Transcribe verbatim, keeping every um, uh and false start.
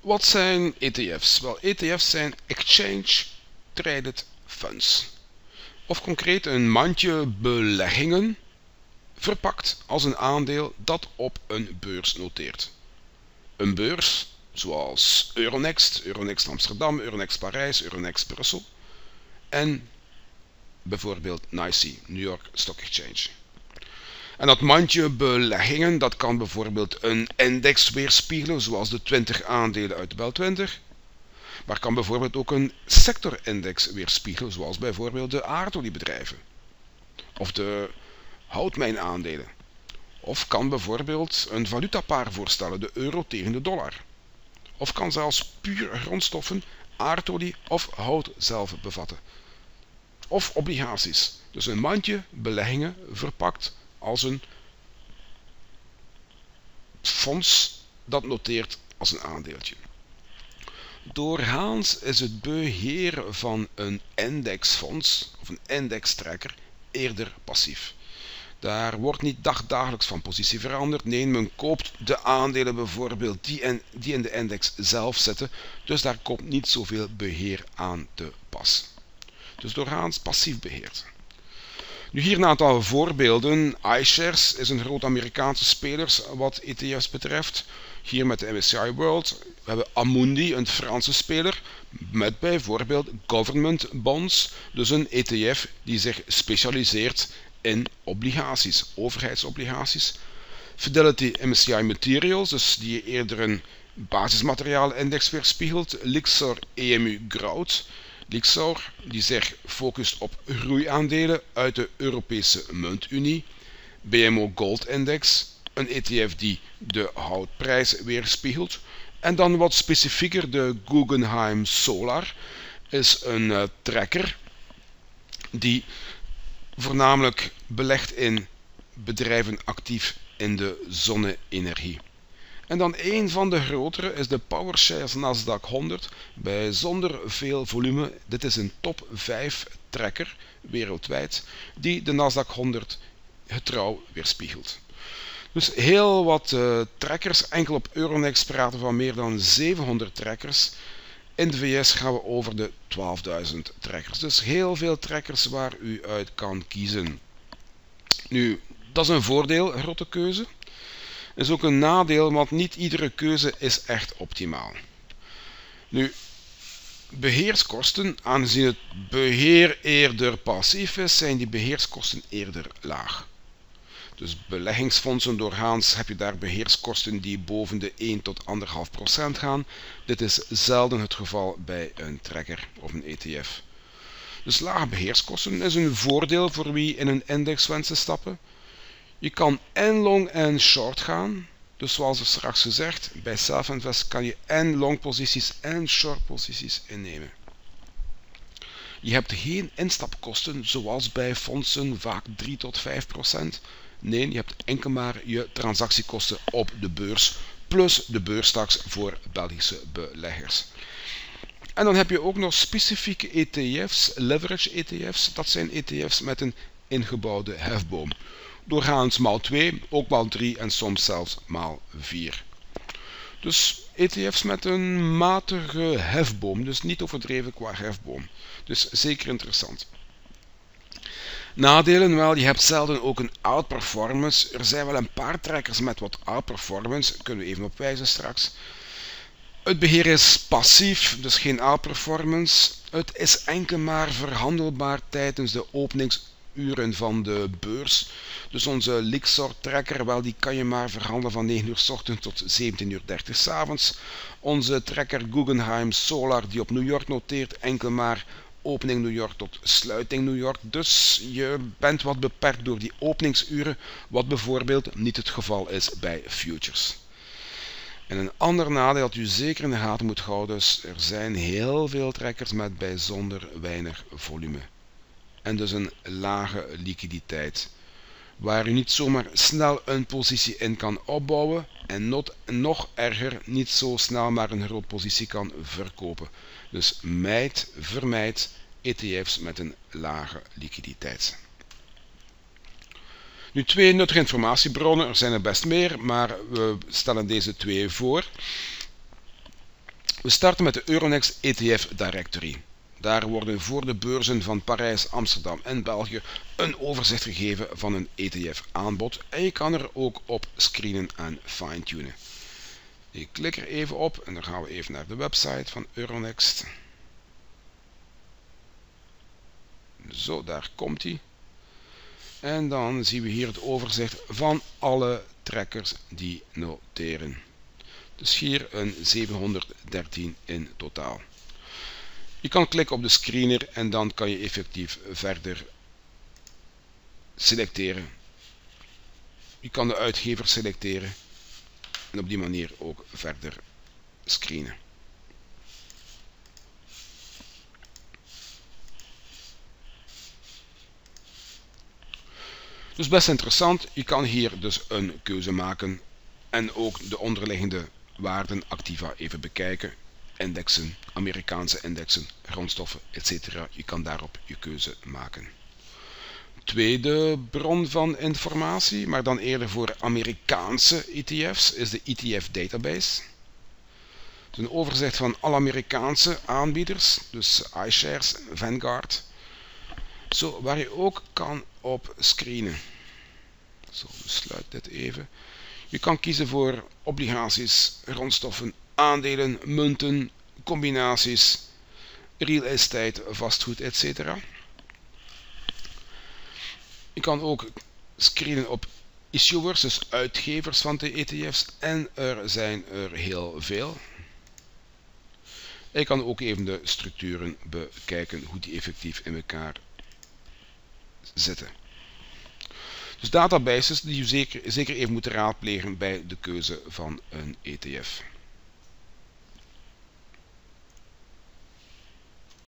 Wat zijn E T F's? Wel, E T F's zijn Exchange Traded Funds. Of concreet een mandje beleggingen, verpakt als een aandeel dat op een beurs noteert. Een beurs zoals Euronext, Euronext Amsterdam, Euronext Parijs, Euronext Brussel en bijvoorbeeld N Y S E, New York Stock Exchange. En dat mandje beleggingen, dat kan bijvoorbeeld een index weerspiegelen, zoals de twintig aandelen uit de Bel twintig. Maar kan bijvoorbeeld ook een sectorindex weerspiegelen, zoals bijvoorbeeld de aardoliebedrijven. Of de houtmijnaandelen. Of kan bijvoorbeeld een valutapaar voorstellen, de euro tegen de dollar. Of kan zelfs puur grondstoffen, aardolie of hout zelf bevatten. Of obligaties. Dus een mandje beleggingen verpakt als een fonds dat noteert als een aandeeltje. Doorgaans is het beheer van een indexfonds of een indextrekker eerder passief. Daar wordt niet dagdagelijks van positie veranderd. Nee, men koopt de aandelen bijvoorbeeld die in, die in de index zelf zitten. Dus daar komt niet zoveel beheer aan te pas. Dus doorgaans passief beheerd. Nu hier een aantal voorbeelden. iShares is een groot Amerikaanse speler wat E T F's betreft. Hier met de M S C I World. We hebben Amundi, een Franse speler, met bijvoorbeeld government bonds. Dus een E T F die zich specialiseert in obligaties, overheidsobligaties. Fidelity M S C I Materials, dus die eerder een basismateriaalindex weerspiegelt. Lyxor E M U Growth. Lyxor die zich focust op groeiaandelen uit de Europese muntunie. B M O Gold Index, een E T F die de houtprijs weerspiegelt. En dan wat specifieker de Guggenheim Solar is een uh, tracker die voornamelijk belegt in bedrijven actief in de zonne-energie. En dan een van de grotere is de PowerShares Nasdaq honderd, bijzonder veel volume. Dit is een top vijf tracker wereldwijd die de Nasdaq honderd getrouw weerspiegelt. Dus heel wat uh, trackers, enkel op Euronext praten we van meer dan zevenhonderd trackers. In de V S gaan we over de twaalfduizend trackers. Dus heel veel trackers waar u uit kan kiezen. Nu, dat is een voordeel, een grote keuze. Is ook een nadeel, want niet iedere keuze is echt optimaal. Nu, beheerskosten, aangezien het beheer eerder passief is, zijn die beheerskosten eerder laag. Dus beleggingsfondsen doorgaans heb je daar beheerskosten die boven de één tot anderhalf procent gaan. Dit is zelden het geval bij een tracker of een E T F. Dus lage beheerskosten is een voordeel voor wie in een index wenst te stappen. Je kan en long en short gaan. Dus zoals er straks gezegd, bij Selfinvest kan je en long posities en short posities innemen. Je hebt geen instapkosten zoals bij fondsen vaak drie tot vijf procent. Nee, je hebt enkel maar je transactiekosten op de beurs plus de beurstaks voor Belgische beleggers. En dan heb je ook nog specifieke E T F's, leverage E T F's. Dat zijn E T F's met een ingebouwde hefboom. Doorgaans maal twee, ook maal drie en soms zelfs maal vier. Dus E T F's met een matige hefboom, dus niet overdreven qua hefboom. Dus zeker interessant. Nadelen, wel, je hebt zelden ook een outperformance. Er zijn wel een paar trackers met wat outperformance, daar kunnen we even op wijzen straks. Het beheer is passief, dus geen outperformance. Het is enkel maar verhandelbaar tijdens de openingsuren van de beurs. Dus onze Lyxor tracker, wel, die kan je maar verhandelen van negen uur 's ochtends tot zeventien uur dertig 's avonds. Onze tracker Guggenheim Solar, die op New York noteert, enkel maar opening New York tot sluiting New York. Dus je bent wat beperkt door die openingsuren, wat bijvoorbeeld niet het geval is bij futures. En een ander nadeel dat u zeker in de gaten moet houden is, er zijn heel veel trackers met bijzonder weinig volume. En dus een lage liquiditeit, waar u niet zomaar snel een positie in kan opbouwen en not, nog erger niet zo snel maar een grote positie kan verkopen. Dus mijd, vermijd E T F's met een lage liquiditeit. Nu twee nuttige informatiebronnen, er zijn er best meer, maar we stellen deze twee voor. We starten met de Euronext E T F Directory. Daar worden voor de beurzen van Parijs, Amsterdam en België een overzicht gegeven van een E T F aanbod en je kan er ook op screenen en fine-tunen. Ik klik er even op en dan gaan we even naar de website van Euronext. Zo, daar komt hij. En dan zien we hier het overzicht van alle trackers die noteren. Dus hier een zevenhonderddertien in totaal. Je kan klikken op de screener en dan kan je effectief verder selecteren. Je kan de uitgever selecteren en op die manier ook verder screenen. Dus best interessant, je kan hier dus een keuze maken en ook de onderliggende waarden activa even bekijken. Indexen, Amerikaanse indexen, grondstoffen, et cetera. Je kan daarop je keuze maken. Tweede bron van informatie, maar dan eerder voor Amerikaanse E T F's, is de E T F Database. Het is een overzicht van alle Amerikaanse aanbieders, dus iShares, Vanguard. Zo, waar je ook kan op screenen. Zo, sluit dit even. Je kan kiezen voor obligaties, grondstoffen, aandelen, munten, combinaties, real estate, vastgoed, et cetera. Je kan ook screenen op issuers, dus uitgevers van de E T F's, en er zijn er heel veel. En je kan ook even de structuren bekijken, hoe die effectief in elkaar zitten. Dus databases die je zeker, zeker even moet raadplegen bij de keuze van een E T F.